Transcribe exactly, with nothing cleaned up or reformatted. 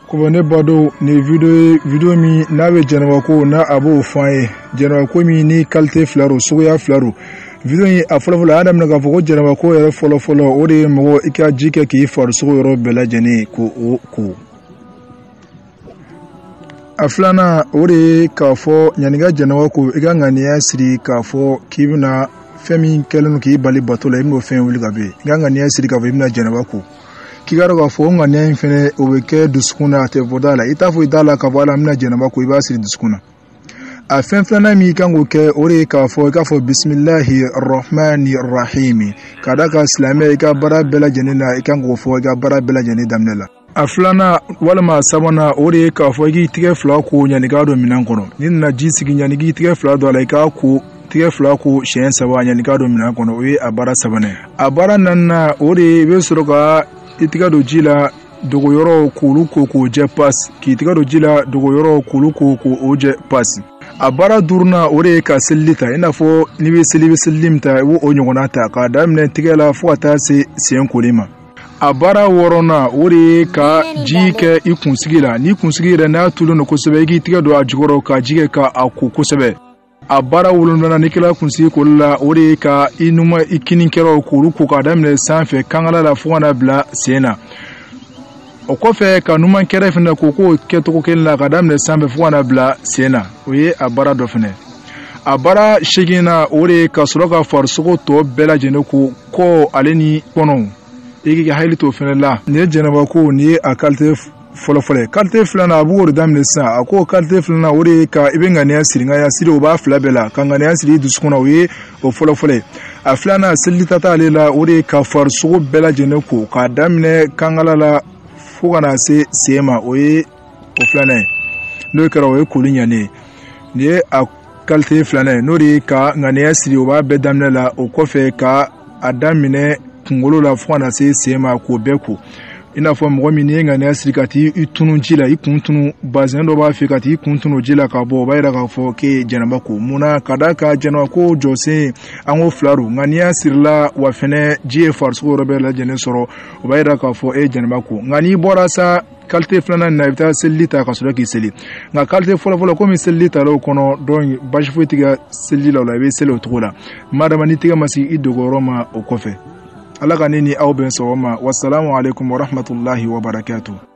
ko ne bado ni video video mi na be janaba ko na abo faye janaba ko mi ni qualité flaro soya flaro video yi a folo folo adam na ga fo janaba ko yere folo folo o de mo ika jike ki for so yoro bela jani ko o ko aflana o de ka fo nyaniga janaba ko ika ngani ya siri ka fo kibina femi kelenu ki bali batola imno fen wuli gabe ika ngani ya siri ka fo imna janaba ko kigaro ga fo ngane infene obeke duskuna te vodala itafo idala ka vala mna jenaba ko ibasiri duskuna a fen flana mi kango ke ore ka fo ka fo bismillahir rahmanir rahim kada ka islame ka bara bela jenina kango fo ga bara bela jenina damnela a flana wala ma sabana ore ka fo gi tige fla ko nyani ga do minan kono ninna jisigi nyani gi tige fla do ala ka ko tige fla ko shen saba nyani ga do minan kono we a bara sabane a bara nanna ore be suroga itiga do jila dogo yoro kulu koko je pass ki itiga do jila dogo yoro kulu koko oje pass abara durna ore ka sellita ina fo nibe selibe selimta wo onyogona ta ka damne tigela fo ta se sen kolima abara worona ore ka jike ikunsigila ni kunsigila na tulo no kosebe gi itiga do ajigoro ka jike ka akukosebe abara wulundana nikila kunsi kolla ore ka inuma ikinin kero kuru ku ka damne sanfe kangala la fuana bla sena okofe ka numa kere fina koko ketoko kella ka damne sanfe fuana bla sena oye abara dofne abara shigina ore ka soroka farsugo to bela jeneku ko aleni kono igi hayli to fenela ne jenaba ko ni akalte folo folo kalte flana abu damne sa ako kalte flana ore ka ibenga ne asiringa ya siri oba flabela kanga ne asiri duskuna we o folo folo a flana silita ta lela ore ka farsu bela jeneko ka damne kangala la fugana se sema oye o flana no kara we kulinya ne ne a kalte flana nori ka ngane asiri oba be damne la o kofe ka adamine kungolo la fugana se sema ko beku ina fo mo mi ni ngane asirikati itunu jila ikuntunu bazendo ba fikati ikuntunu jila ka bo bayira ka fo ke janaba ko muna kadaka janaba ko jose ango flaro ngani asirla wa fene je farso robela jene soro bayira ka fo e janaba ko ngani borasa kalte flana na vita selita ka sura ki seli nga kalte fola fola ko mi selita lo kono don bajfu tiga selila la be selo tola madama ni tiga masi idogoroma o kofe Allah kanini au ben sawama wassalamu alaikum wa rahmatullahi wa barakatuh.